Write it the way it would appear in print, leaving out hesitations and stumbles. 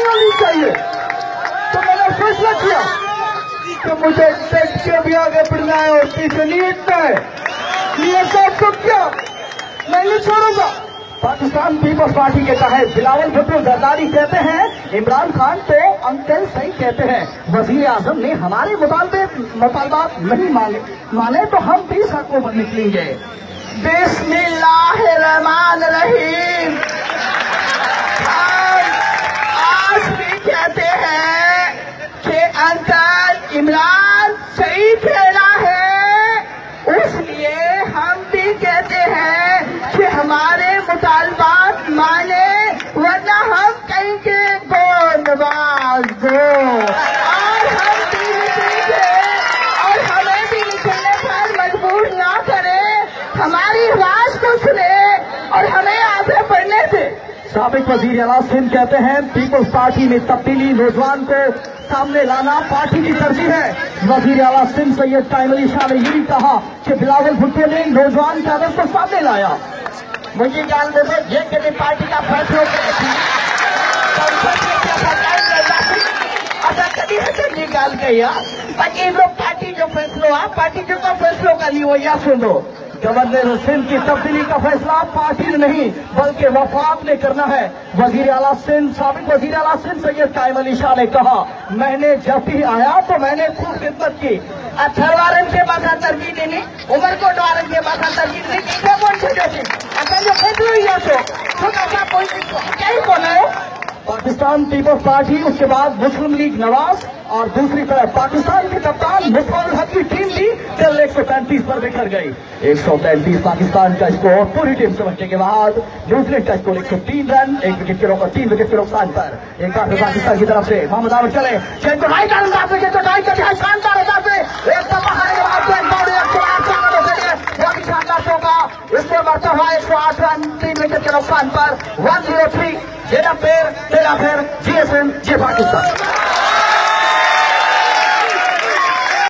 होनी चाहिए। तो मैंने फैसला किया कि मुझे टेस्ट के भी आगे बढ़ना है और पीछे नहीं हटना है। ये सब तो क्या मैं नहीं छोड़ूंगा। पाकिस्तान पीपल्स पार्टी के तहत बिलावल भुट्टो जरदारी कहते हैं, इमरान खान तो अंकल सही कहते हैं। वजीर आजम ने हमारे मुतालबात नहीं माने तो हम भी सड़कों पर निकलेंगे। बिस्मिल्लाहिर्रहमानिर्रहीम। आज भी कहते हैं कि अंकल इमरान सही कहना है, इसलिए हम भी कहते हैं कि हमारे मुतालबात माने, वरना हम कहेंगे नवाज दो और हम भी निकलेंगे और हमें भी निकलने पर मजबूर ना करे, हमारी आवाज को सुने और हमें आगे बढ़ने दे। साबिक वजीर आला सिंध कहते हैं पीपल्स पार्टी में तब्दीली नौजवान को सामने लाना पार्टी की तरजीह है। वजीर आला सिंध सैयद कायम अली शाह ने ये भी कहा कि बिलावल भुट्टो ने नौजवान कादर को सामने लाया। मुझे जान दे ये कभी पार्टी का फैसला निकाल गया बाकी लोग पार्टी जो फैसलो है, पार्टी जो का फैसलो का लिए हो या सुनो। गवर्नर सिंध की तब्दीली का फैसला पार्टी ने नहीं बल्कि वफाक ने करना है। वजीर आला सिंध साबिक वजीर आला सिंध सैयद कायम अली शाह ने कहा, मैंने जब भी आया तो मैंने खूब खिदमत की। अथरवारन के माथा तरजीह देनी, उमरकोट वारन के माथा तरजीह देनी, कौन से देते अगर जो फैसलो ही तो कैसा कोई क्या ही कौन है। पाकिस्तान पीपल्स पार्टी, उसके बाद मुस्लिम लीग नवाज और दूसरी तरफ पाकिस्तान के कप्तान मुस्तफा हक की टीम भी कल 135 पर बिखर गई। 133 पाकिस्तान का स्कोर पूरी टीम समझने के बाद न्यूजीलैंड का स्कोर 103 रन, 1 विकेट के रोक 3 विकेट के नुकसान पर। एक बार फिर पाकिस्तान की तरफ से मोहम्मद आमिर चले इससे बढ़ता हुआ 108 रन 3 विकेट के नुकसान पर 103। तेरा फेर GSM जय पाकिस्तान।